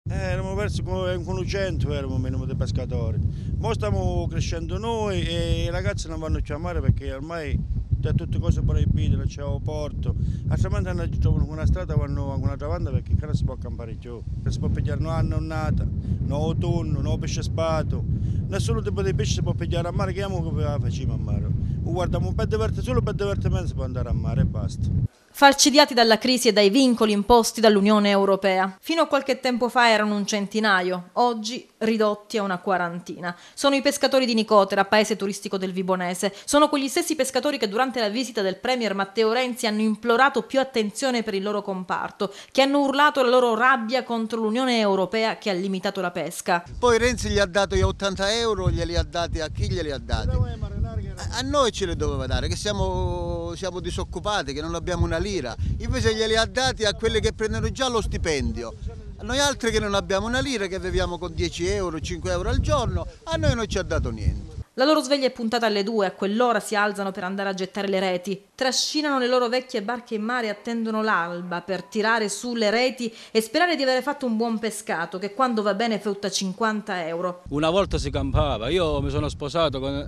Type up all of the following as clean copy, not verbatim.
Eravamo verso con 100, eravamo minimo di pescatori. Ora stiamo crescendo noi e i ragazzi non vanno più a mare perché ormai da tutte cose proibite, non c'è il porto. Altrimenti hanno trovano una strada, vanno a un'altra banda perché qua non si può campare più. Non si può pigliare né annonnata, né autunno, né pesce spato. Nessun tipo di pesce si può pigliare a mare, che facciamo a mare. Guardiamo un po' di solo per divertimento si può andare a mare e basta. Falcidiati dalla crisi e dai vincoli imposti dall'Unione Europea. Fino a qualche tempo fa erano un centinaio, oggi ridotti a una quarantina. Sono i pescatori di Nicotera, paese turistico del Vibonese. Sono quegli stessi pescatori che durante la visita del premier Matteo Renzi hanno implorato più attenzione per il loro comparto, che hanno urlato la loro rabbia contro l'Unione Europea che ha limitato la pesca. Poi Renzi gli ha dato gli 80 euro, glieli ha dati a chi glieli ha dati? A noi ce li doveva dare, che siamo disoccupati, che non abbiamo una lira. Invece glieli ha dati a quelli che prendono già lo stipendio. A noi altri che non abbiamo una lira, che viviamo con 10 euro, 5 euro al giorno, a noi non ci ha dato niente. La loro sveglia è puntata alle 2, a quell'ora si alzano per andare a gettare le reti. Trascinano le loro vecchie barche in mare e attendono l'alba per tirare su le reti e sperare di avere fatto un buon pescato, che quando va bene frutta 50 euro. Una volta si campava, io mi sono sposato con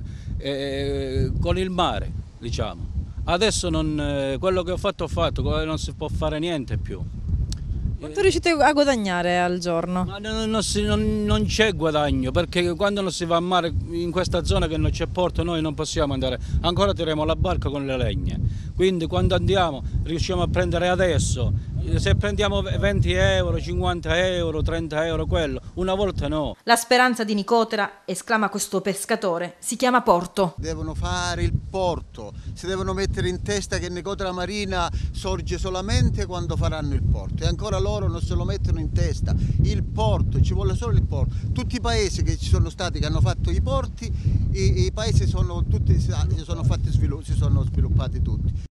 il mare, diciamo. Adesso quello che ho fatto, non si può fare niente più. Quanto riuscite a guadagnare al giorno? Ma non c'è guadagno, perché quando non si va a mare in questa zona che non c'è porto noi non possiamo andare, ancora tiriamo la barca con le legne, quindi quando andiamo riusciamo a prendere adesso, se prendiamo 20 euro, 50 euro, 30 euro quello, una volta no. La speranza di Nicotera, esclama questo pescatore, si chiama porto. Devono fare il porto, si devono mettere in testa che Nicotera Marina sorge solamente quando faranno il porto e ancora loro non se lo mettono in testa. Il porto, ci vuole solo il porto. Tutti i paesi che ci sono stati, che hanno fatto i porti, i paesi si sono sviluppati tutti.